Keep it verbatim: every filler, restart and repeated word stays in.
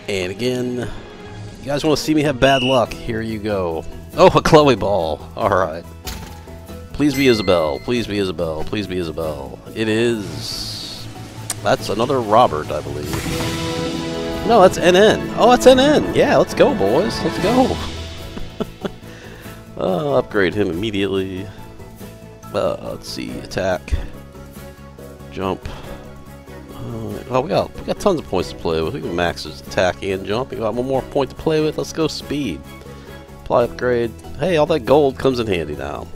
And again, you guys want to see me have bad luck? Here you go. Oh, a Chloe ball. Alright. Please be Isabel. Please be Isabel. Please be Isabel. It is... That's another Robert, I believe. No, that's N N. Oh, that's N N. Yeah, let's go, boys. Let's go. uh, upgrade him immediately. Uh, let's see. Attack. Jump. Uh, oh, we got we got tons of points to play with. We can max his attack and jump. We got one more point to play with. Let's go speed. Apply upgrade. Hey, all that gold comes in handy now.